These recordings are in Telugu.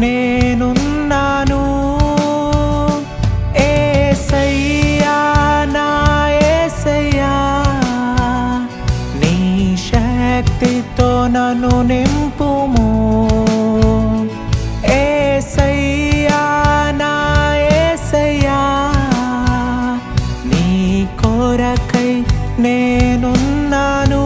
నేనున్నాను. యేసయ్యా నా యేసయ్యా, నీ శక్తితో నన్ను నింపుము. యేసయ్యా నా యేసయ్యా, నీ కొరకై నేనున్నాను.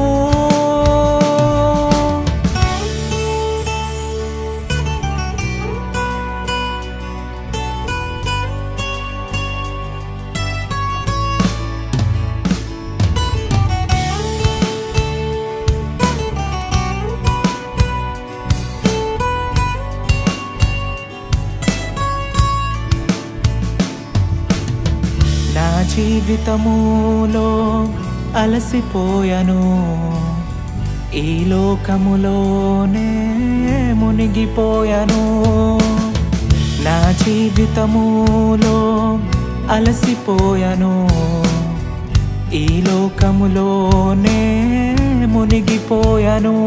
నా జీవితములో అలసిపోయాను, ఈ లోకములోనే మునిగిపోయాను. నా జీవితములో అలసిపోయాను, ఈ లోకములోనే మునిగిపోయాను.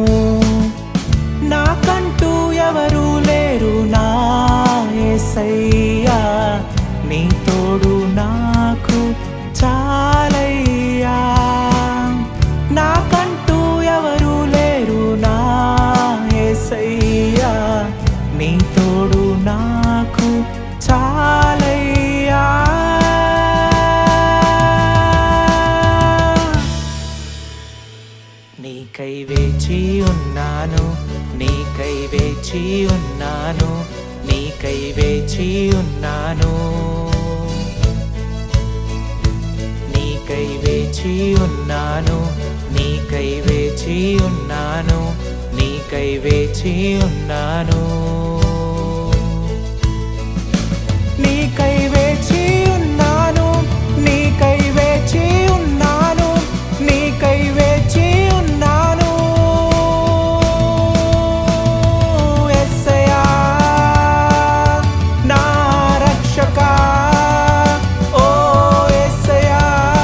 నాకంటూ ఎవరు లేరు నా యేసయ్యా, నీ తోడు నాకు చాలయ్యా. నాకంటూ ఎవరు లేరు నా యేసయ్యా, నీ తోడు నాకు చాలయ్యా. నీకై వేచి ఉన్నాను, నీకై వేచి ఉన్నాను, నీకై వేచి ఉన్నాను. నీకై వేచి ఉన్నాను, నీకై వేచి ఉన్నాను, నీకై వేచి ఉన్నాను. నీకై వేచి ఉన్నాను, నీకై వేచి ఉన్నాను, నీకై వేచి ఉన్నాను. యేసయ్యా నా రక్షకా, ఓ యేసయ్యా.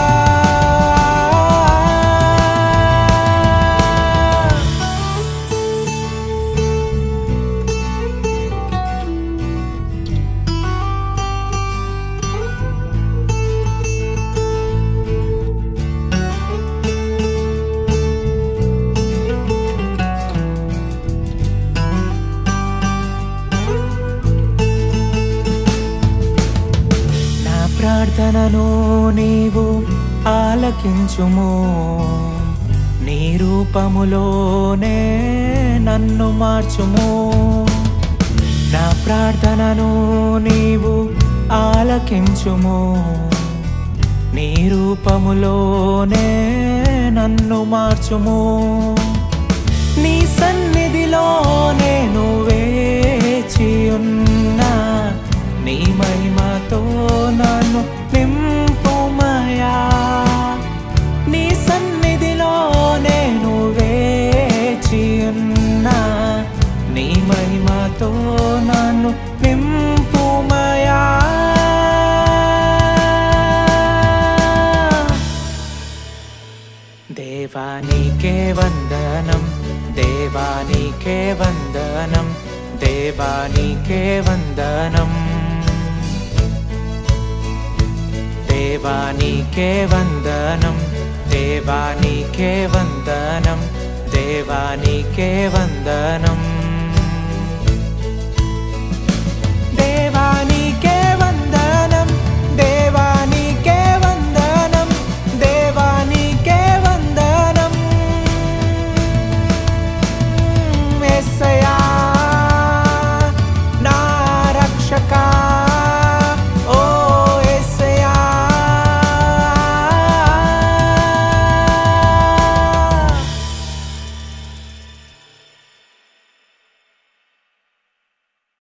ప్రార్థనను నీవు ఆలకించుము, నీ రూపములోనే నన్ను మార్చుము. నా ప్రార్థనను నీవు ఆలకించుము, నీ రూపములోనే నన్ను మార్చుము. నీ సన్నిధిలో నేను వేచి ఉన్నా, నీ మహిమతో నన్ను నింపుమయా. నీ సన్నిధిలో నేను వేచి ఉన్నా, నీ మహిమతో నన్ను నింపుమయా. దేవా నీకే వందనం, దేవా నీకే వందనం, దేవా నీకే వందనం. దేవా నీకే వందనం, దేవా నీకే వందనం, దేవా నీకే వందనం.